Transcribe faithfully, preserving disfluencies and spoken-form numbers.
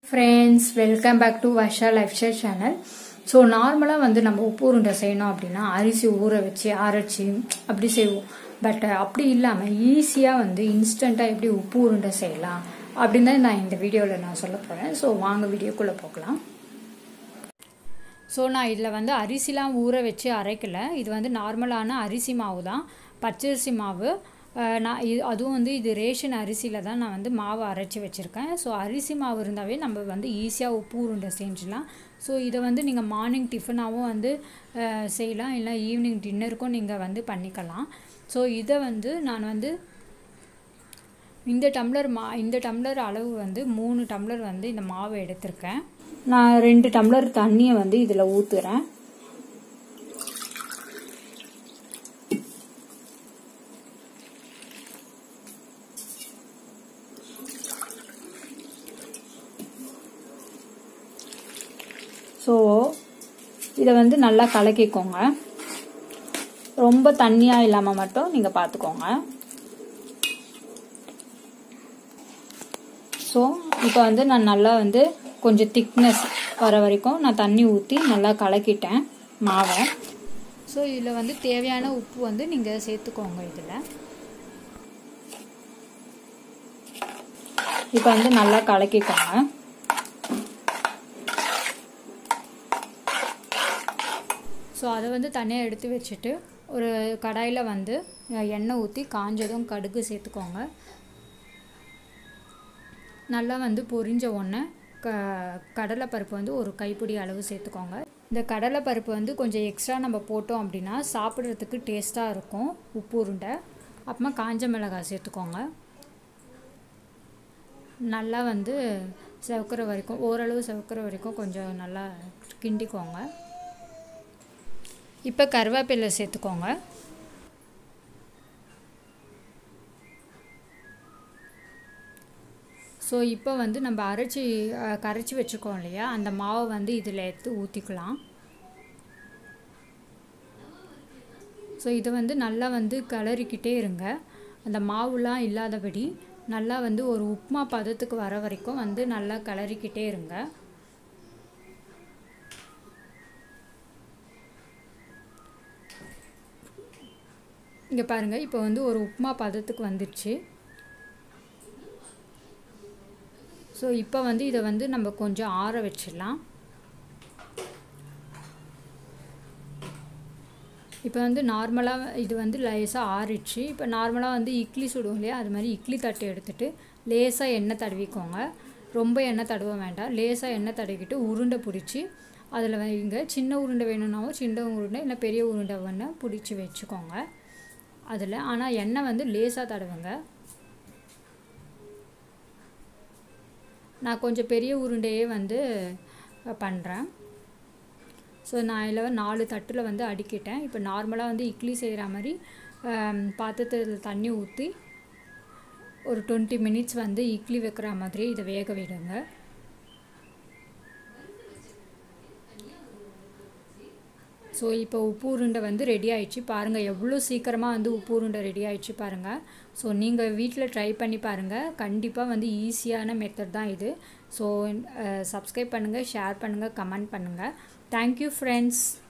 Friends, welcome back to Varsha Lifestyle channel. So நார்மலா வந்து நம்ம உப்பு உருண்டை செய்யணும் அப்படின்னா அரிசி ஊற வச்சு அரைச்சி அப்படி செய்வோம். பட் அப்படி இல்லாம ஈஸியா வந்து இன்ஸ்டன்ட்டா எப்படி உப்பு உருண்டை செய்யலாம் அப்படின்னு தான் நான் இந்த வீடியோல நான் சொல்ல போறேன். ஸோ வாங்க வீடியோக்குள்ள போகலாம். ஸோ நான் இதில் வந்து அரிசிலாம் ஊற வச்சு அரைக்கல. இது வந்து நார்மலான அரிசி மாவு தான், பச்சரிசி மாவு. நான் இது அதுவும் வந்து இது ரேஷன் அரிசியில் தான் நான் வந்து மாவு அரைச்சி வச்சுருக்கேன். ஸோ அரிசி மாவு இருந்தாவே நம்ம வந்து ஈஸியாக உப்பு உருண்டை செஞ்சிடலாம். ஸோ இதை வந்து நீங்கள் மார்னிங் டிஃபனாகவும் வந்து செய்யலாம், இல்லை ஈவினிங் டின்னருக்கும் நீங்கள் வந்து பண்ணிக்கலாம். ஸோ இதை வந்து நான் வந்து இந்த டம்ளர் மா இந்த டம்ளர் அளவு வந்து மூணு டம்ளர் வந்து இந்த மாவை எடுத்திருக்கேன். நான் ரெண்டு டம்ளர் தண்ணியை வந்து இதில் ஊற்றுறேன். ஸோ இதை வந்து நல்லா கலக்கிக்கோங்க. ரொம்ப தண்ணியாக இல்லாமல் மட்டும் நீங்கள் பார்த்துக்கோங்க. ஸோ இப்போ வந்து நான் நல்லா வந்து கொஞ்சம் திக்னஸ் வர வரைக்கும் நான் தண்ணி ஊற்றி நல்லா கலக்கிட்டேன் மாவை. ஸோ இதில் வந்து தேவையான உப்பு வந்து நீங்கள் சேர்த்துக்கோங்க. இதில் இப்போ வந்து நல்லா கலக்கிக்கோங்க. ஸோ அதை வந்து தனியாக எடுத்து வச்சுட்டு ஒரு கடாயில் வந்து எண்ணெய் ஊற்றி காஞ்சதும் கடுகு சேர்த்துக்கோங்க. நல்லா வந்து பொரிஞ்ச உடனே க கடலைப்பருப்பு வந்து ஒரு கைப்பிடி அளவு சேர்த்துக்கோங்க. இந்த கடலைப்பருப்பு வந்து கொஞ்சம் எக்ஸ்ட்ரா நம்ம போட்டோம் அப்படின்னா சாப்பிட்றதுக்கு டேஸ்ட்டாக இருக்கும் உப்பு உருண்டை. அப்புறமா காஞ்ச மிளகாய் சேர்த்துக்கோங்க. நல்லா வந்து செவக்கிற வரைக்கும், ஓரளவு செவக்கிற வரைக்கும் கொஞ்சம் நல்லா கிண்டிக்கோங்க. இப்போ கருவேப்பிலை சேர்த்துக்கோங்க. ஸோ இப்போ வந்து நம்ம அரைச்சி கரைச்சி வச்சுருக்கோம் இல்லையா, அந்த மாவை வந்து இதில் எடுத்து ஊற்றிக்கலாம். ஸோ இதை வந்து நல்லா வந்து கிளறிக்கிட்டே இருங்க. அந்த மாவுலாம் இல்லாதபடி நல்லா வந்து ஒரு உப்புமா பதத்துக்கு வர வரைக்கும் வந்து நல்லா கிளறிக்கிட்டே இருங்க. இங்கே பாருங்கள், இப்போ வந்து ஒரு உப்புமா பதத்துக்கு வந்துடுச்சு. ஸோ இப்போ வந்து இதை வந்து நம்ம கொஞ்சம் ஆற வச்சிடலாம். இப்போ வந்து நார்மலாக இது வந்து லேசாக ஆறிடுச்சு. இப்போ நார்மலாக வந்து இட்லி சுடுவோம் இல்லையா, அது மாதிரி இட்லி தட்டு எடுத்துகிட்டு லேசாக எண்ணெய் தடவிக்கோங்க. ரொம்ப எண்ணெய் தடவ வேண்டாம். லேசாக எண்ணெய் தடவிக்கிட்டு உருண்டை பிடிச்சி அதில் வைங்க. சின்ன உருண்டை வேணும்னாவும் சின்ன உருண்டை, இல்லை பெரிய உருண்டை வேணால் பிடிச்சி வச்சுக்கோங்க அதில். ஆனால் எண்ணெய் வந்து லேசாக தடவுங்க. நான் கொஞ்சம் பெரிய உருண்டையே வந்து பண்ணுறேன். ஸோ நான் இதில் நாலு தட்டில் வந்து அடுக்கிட்டேன். இப்போ நார்மலாக வந்து இட்லி செய்கிற மாதிரி பாத்திரத்தில் தண்ணி ஊற்றி ஒரு டுவெண்ட்டி மினிட்ஸ் வந்து இட்லி வைக்கிற மாதிரி இதை வேக விடுங்க. ஸோ இப்போ உப்பு உருண்டை வந்து ரெடி ஆகிடுச்சு. பாருங்கள் எவ்வளோ சீக்கிரமாக வந்து உப்பு உருண்டை ரெடி ஆகிடுச்சு பாருங்கள். ஸோ நீங்கள் வீட்டில் ட்ரை பண்ணி பாருங்கள். கண்டிப்பாக வந்து ஈஸியான மெத்தட் தான் இது. ஸோ சப்ஸ்கிரைப் பண்ணுங்கள், ஷேர் பண்ணுங்கள், கமெண்ட் பண்ணுங்கள். Thank you friends.